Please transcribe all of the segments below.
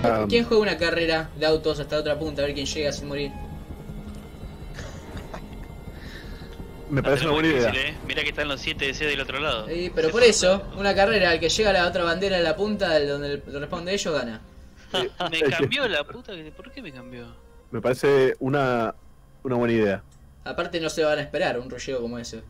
¿Quién juega una carrera de autos hasta la otra punta a ver quién llega sin morir? Me parece una buena idea. Mira que están los 7 DC del otro lado. Pero por eso, una carrera, al que llega a la otra bandera en la punta donde lo responde ellos gana. Me cambió la puta. ¿Por qué me cambió? Me parece una buena idea. Aparte no se van a esperar un rulleo como ese.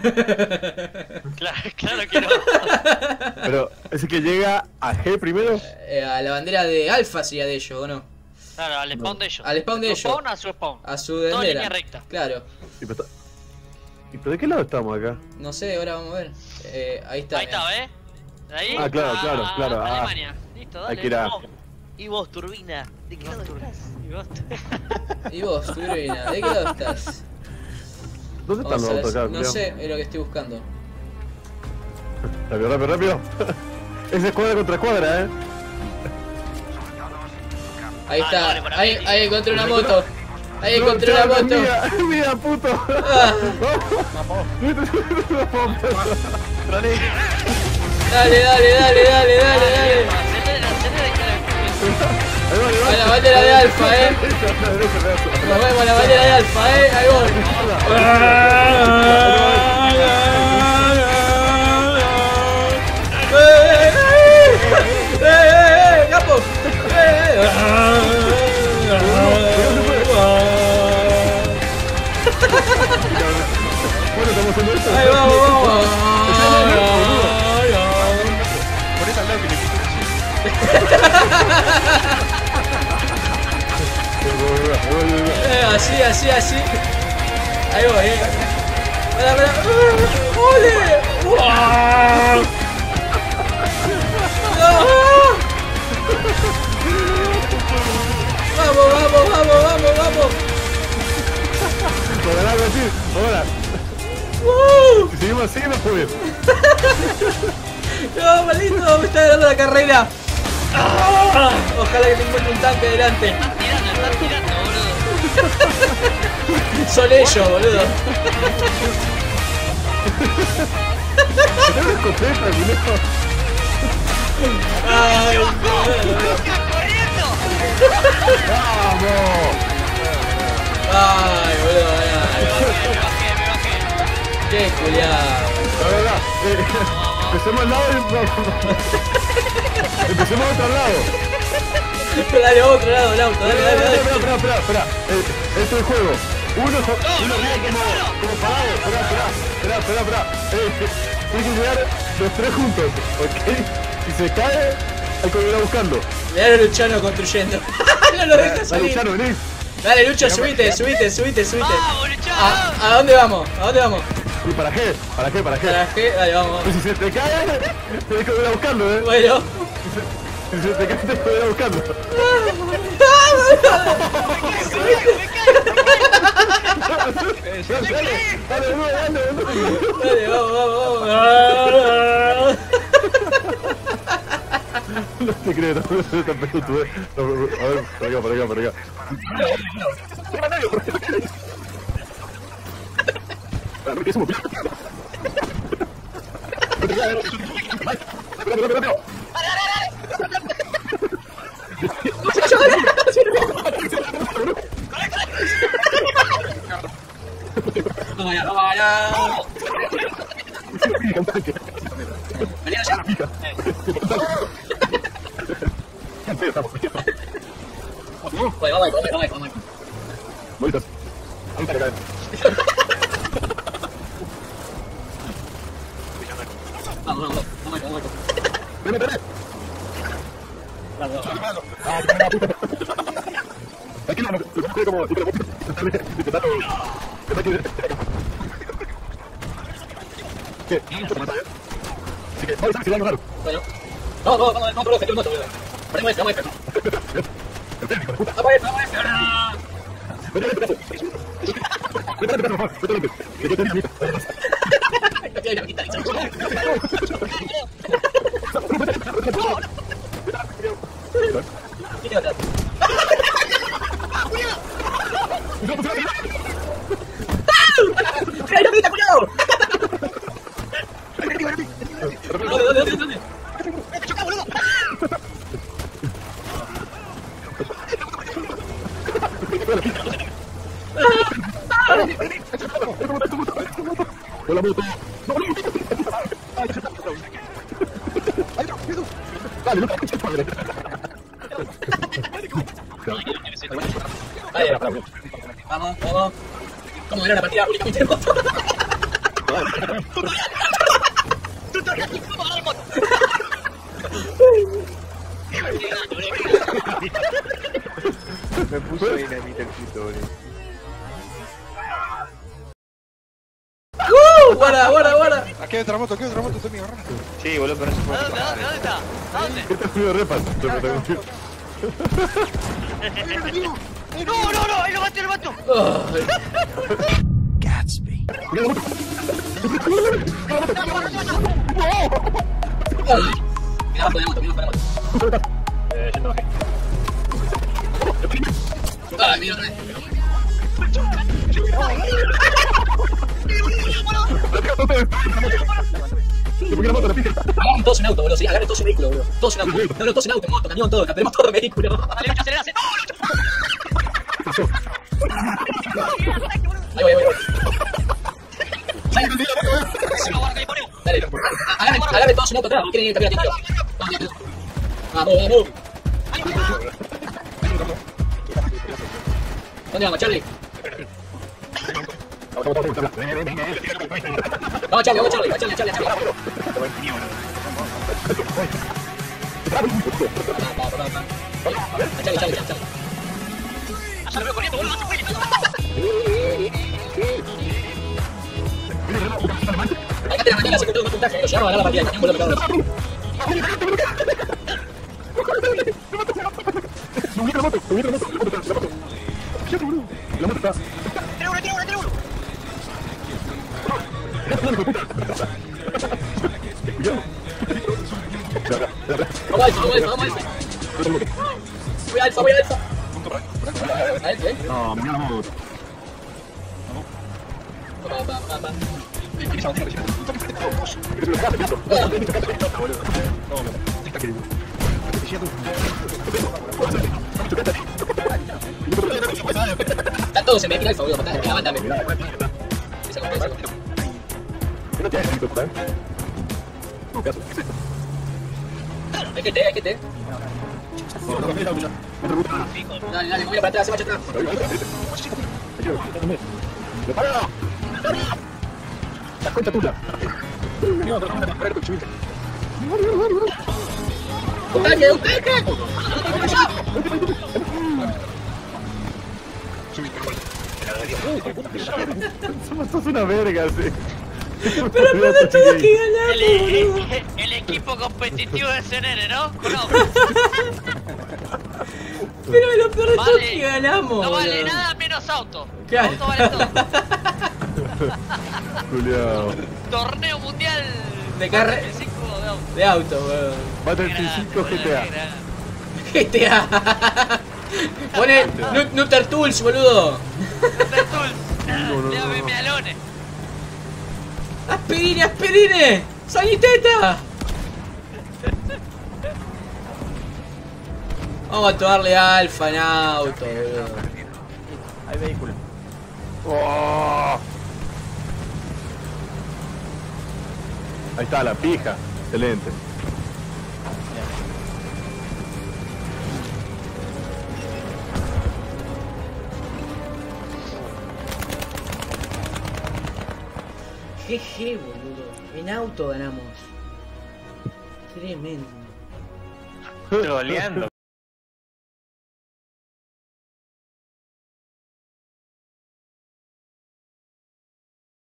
Claro que no. Pero, ¿ese que llega a G primero? A la bandera de Alpha sería de ellos, ¿o no? Claro, al spawn de ellos. Al spawn de ellos. Spawn a su spawn. A su Toda bandera. línea recta. Claro. ¿Y pero de qué lado estamos acá? No sé, ahora vamos a ver. Ahí está. Ahí está, ¿ves? De ahí. Ah, claro. Alemania. Listo, dale. Hay que ir a... Y vos, turbina. ¿De qué lado estás? Y vos, turbina, ¿de qué lado estás? ¿Dónde están los autos acá? No sé, es lo que estoy buscando. Rápido. Es escuadra contra escuadra, Ahí está, ahí encontré una moto. Ahí No, encontré una moto. Mira, puto. Dale. A la bandera de Alfa, Nos vemos a la bandera de Alfa, ahí voy. ¡Capo! Ahí vamos. Ponete al lado que le quito. Así. Ahí voy, Pará. ¡Ole! ¡Wow! ¡Vamos! Por algo así, ahora. Si seguimos así, no puedo. ¡No, maldito! ¡Me está ganando la carrera! Ojalá que me encuentre un tanque delante. Están tirando, boludo. Son ellos, boludo. Tengo escopeta, boludo. Ay, ¡Corriendo! ¡Vamos! Ay, boludo. Me bajé. Qué culiado. La verdad, empecemos al lado y... Empecemos a otro lado. Dale a otro lado del auto, dale. Espera. Esto es el juego. Uno arriba como parado. Espera. Tienen que llegar los tres juntos, ¿ok? Si se cae, hay que ir a buscarlo. Mirá a Luciano construyendo. No lo dejas salir. Luciano, vení. Dale, Lucho, subite. ¡Vamos, Luciano! ¿A dónde vamos? ¿Y para qué? Para G, dale, vamos. Y si se te cae, tienes que ir a buscarlo, Bueno. Si se te cae, tienes que ir a buscarlo. Dale, Vamos. No te creo, no te pelotudo. A ver, por acá. Bolitas. Ahorita le caen. Vamos. Ven. Aquí no, como... ¿Qué? Así que, vamos a ver si va a lograr. Bueno. Vamos, por los que moto, boludo. Ponemos este, vamos a El técnico, de puta. Vamos a ver. Vete, que yo tenía mitad. ¿Dónde? Dale, no te escuches, padre. Vamos, vamos. ¿Cómo era la partida únicamente de moto? Me puso dinamita el puto, boludo. Guarda. Aquí hay otra moto, Tommy, agarrá. Sí, boludo, pero no se ¿A puede. dónde? ¿Dónde está? ¿A dónde? Este es Julio Repas. No, ahí lo mato. Gatsby. Ay, mira. Vamos todos en auto, boludo. Sí, agarren todos en vehículo, boludo. Todos en auto. No, todos en auto, moto, camión, todo. Tenemos todo en vehículo. Dale, Lucha, acelerase. Ahí voy. Dale. Agarren todos en auto atrás. ¿Quieren ir a caminar? Vamos. ¿Dónde vamos, Charlie? Vamos, Charlie. Charlie. Allá lo veo corriendo, boludo, no se puede. Acá te la manila, se encontró un puntaje. Lo llevamos a ganar la partida. También vuelve a pegar. La moto está. Tiene uno. Vamos, Alfa. Voy Alfa. A ver, ¿eh? No, me dio la moto. Va. Están todos en vehículo Alfa, boludo. Aguántame. ¿No tienes el total? No, ¿qué haces? Hay que te. Dale, voy a para atrás, se marcha atrás. La concha tuya. ¡Un tanque! Sos una verga, sí. Pero tengo que ganar, boludo. El equipo competitivo de CNN, ¿no? Pero lo peor de todo es Vale. que ganamos. No vale boludo. nada menos auto. Claro. Auto vale todo. Julián. Torneo mundial De carrera. De auto, boludo. Battlefield 5 GTA. GTA. Pone Nutter Tools, boludo. Llámeme Alone. Aspirine. Saniteta. Vamos a actuarle Alfa en auto, boludo. Hay vehículo. Oh. Ahí está la pija. Excelente. GG, boludo. En auto ganamos. Tremendo. Troleando.